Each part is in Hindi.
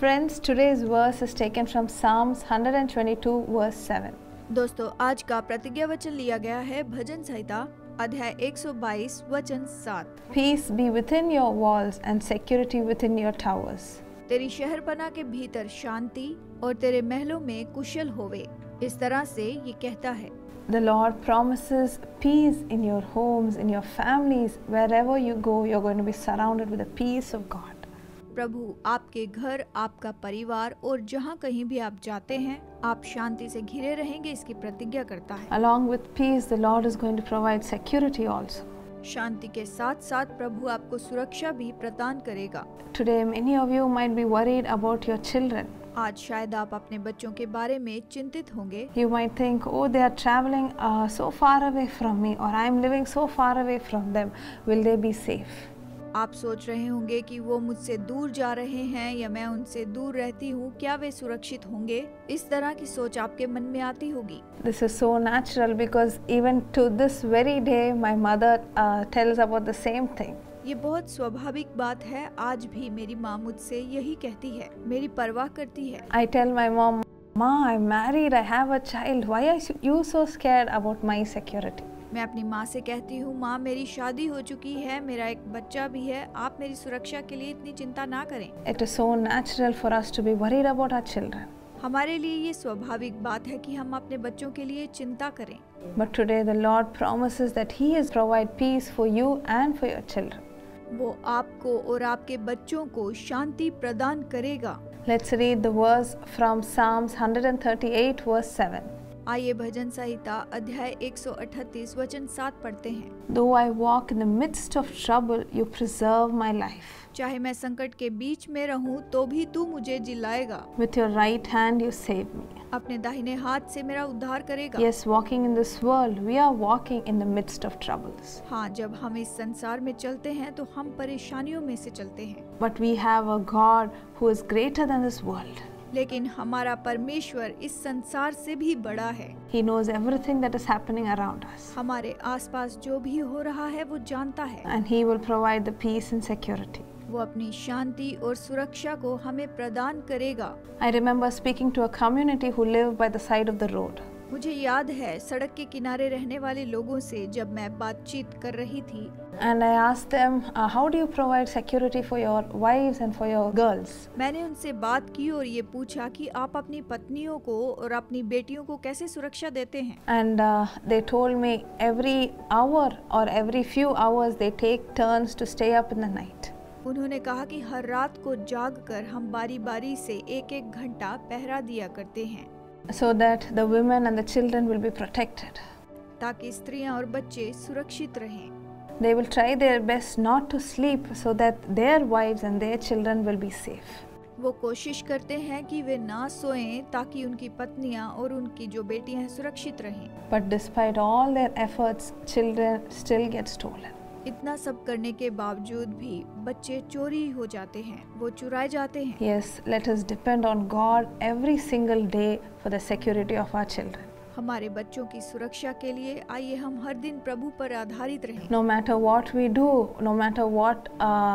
friends, today's verse is taken from Psalms 122 verse 7. दोस्तों, आज का प्रतिज्ञा वचन लिया गया है भजन संहिता अध्याय 122 वचन 7। Peace be within your walls and security within your towers. तेरी शहरपनाह के भीतर शांति और तेरे महलों में कुशल होवे। इस तरह से ये कहता है, The Lord promises peace in your homes, in your families, wherever you go, you're going to be surrounded with the peace of God. प्रभु आपके घर, आपका परिवार और जहाँ कहीं भी आप जाते हैं, आप शांति से घिरे रहेंगे, इसकी प्रतिज्ञा करता है। Along with peace, the Lord is going to provide security also. शांति के साथ साथ प्रभु आपको सुरक्षा भी प्रदान करेगा। Today, many of you might be worried about your children. आज शायद आप अपने बच्चों के बारे में चिंतित होंगे। You might think, oh, they are traveling so far away from me, or I am living so far away from them. Will they be safe? आप सोच रहे होंगे कि वो मुझसे दूर जा रहे हैं या मैं उनसे दूर रहती हूँ, क्या वे सुरक्षित होंगे? इस तरह की सोच आपके मन में आती होगी। This is so natural because even to this very day, my mother tells about the same thing. ये बहुत स्वाभाविक बात है। आज भी मेरी माँ मुझसे यही कहती है, मेरी परवाह करती है। I tell my mom, Ma, I'm married, I have a child. Why are you so scared about my security? मैं अपनी माँ से कहती हूँ, माँ मेरी शादी हो चुकी है, मेरा एक बच्चा भी है, आप मेरी सुरक्षा के लिए इतनी चिंता ना करें। It is so natural for us to be worried about our children. हमारे लिए ये स्वाभाविक बात है कि हम अपने बच्चों के लिए चिंता करें। But today the Lord promises that He is provide peace for you and for your children. वो आपको और आपके बच्चों को शांति प्रदान करेगा। Let's read the verse from Psalms 138 verse 7. आइए भजन संहिता अध्याय 138 वचन 7 पढ़ते हैं। Though I walk in the midst of trouble, you preserve my life. चाहे मैं संकट के बीच में रहूं तो भी तू मुझे जिलाएगा। With your right hand you save me. अपने दाहिने हाथ से मेरा उद्धार करेगा। Yes, walking in this world, we are walking in the midst of troubles. हाँ, जब हम इस संसार में चलते हैं तो हम परेशानियों में से चलते हैं। But we have a God who is greater than this world. लेकिन हमारा परमेश्वर इस संसार से भी बड़ा है। He knows everything that is happening around us. हमारे आसपास जो भी हो रहा है वो जानता है। And He will provide the peace and security. वो अपनी शांति और सुरक्षा को हमें प्रदान करेगा। I remember speaking to a community who live by the side of the road. मुझे याद है सड़क के किनारे रहने वाले लोगों से जब मैं बातचीत कर रही थी। And I asked them, how do you provide security for your wives and for your girls? मैंने उनसे बात की और ये पूछा कि आप अपनी पत्नियों को और अपनी बेटियों को कैसे सुरक्षा देते हैं। And they told me every hour or every few hours they take turns to stay up in the night. उन्होंने कहा कि हर रात को जागकर हम बारी-बारी से एक-एक घंटा पहरा दिया करते हैं। So that the women and the children will be protected. ताकि स्त्रियां और बच्चे सुरक्षित रहें। They will try their best not to sleep so that their wives and their children will be safe. वो कोशिश करते हैं कि वे ना सोएं ताकि उनकी पत्नियां और उनकी जो बेटियां हैं सुरक्षित रहें। But despite all their efforts, children still get stolen. इतना सब करने के बावजूद भी बच्चे चोरी हो जाते हैं, वो चुराए जाते हैं। Yes, let us depend on God every single day for the security of our children. हमारे बच्चों की सुरक्षा के लिए आइए हम हर दिन प्रभु पर आधारित रहें। No matter what we do, no matter what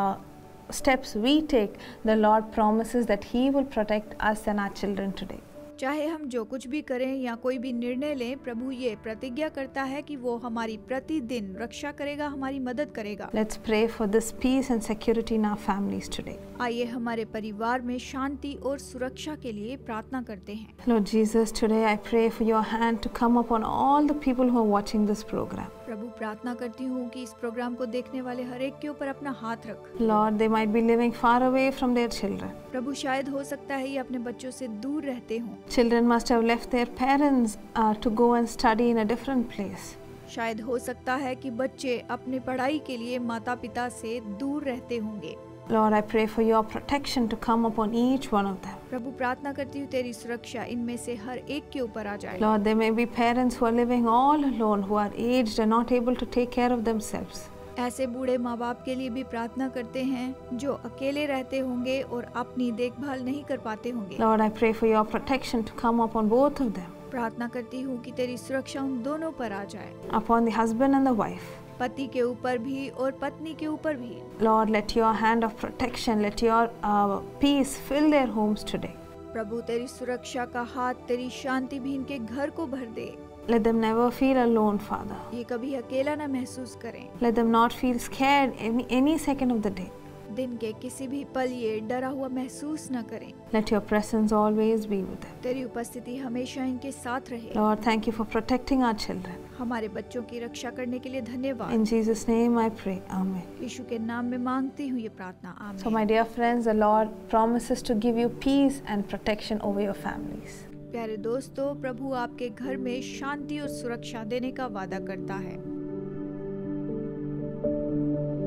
steps we take, the Lord promises that He will protect us and our children today. चाहे हम जो कुछ भी करें या कोई भी निर्णय लें, प्रभु ये प्रतिज्ञा करता है कि वो हमारी प्रतिदिन रक्षा करेगा, हमारी मदद करेगा। Let's pray for this peace and security in our families today. आइए हमारे परिवार में शांति और सुरक्षा के लिए प्रार्थना करते हैं। Lord Jesus, today I pray for your hand to come upon all the people who are watching this program. प्रभु प्रार्थना करती हूँ कि इस प्रोग्राम को देखने वाले हर एक के ऊपर अपना हाथ रख। Lord, they might be living far away from their children. प्रभु शायद हो सकता है ये अपने बच्चों से दूर रहते हों। Children must have left their parents to go and study in a different place. शायद हो सकता है कि बच्चे अपनी पढ़ाई के लिए माता पिता से दूर रहते होंगे। Lord, I pray for your protection to come upon each one of them. प्रभु प्रार्थना करती हूँ तेरी सुरक्षा इनमें से हर एक के ऊपर आ जाए। Lord, there may be parents who are living all alone, who are aged and not able to take care of themselves. ऐसे बूढ़े माँ बाप के लिए भी प्रार्थना करते हैं जो अकेले रहते होंगे और अपनी देखभाल नहीं कर पाते होंगे। Lord, I pray for your protection to come upon both of them. प्रार्थना करती हूँ कि तेरी सुरक्षा उन दोनों पर आ जाए। Upon the husband and the wife. पति के ऊपर भी और पत्नी के ऊपर भी। Lord, let your hand of protection, let your peace fill their homes today. प्रभु तेरी सुरक्षा का हाथ, तेरी शांति भी इनके घर को भर दे। Let them never feel alone, Father. ये कभी अकेला ना महसूस करें। Let them not feel scared any second of the day. दिन के किसी भी पल ये डरा हुआ महसूस न करें। Let your presence always be with them. तेरी उपस्थिति हमेशा इनके साथ रहे। Lord, thank you for protecting our children. हमारे बच्चों की रक्षा करने के लिए धन्यवाद। In Jesus' name I pray. Amen. यीशु के नाम में मांगती हूँ ये प्रार्थना, आमीन। So my dear friends, the Lord promises to give you peace and protection over your families. प्यारे दोस्तों, प्रभु आपके घर में शांति और सुरक्षा देने का वादा करता है।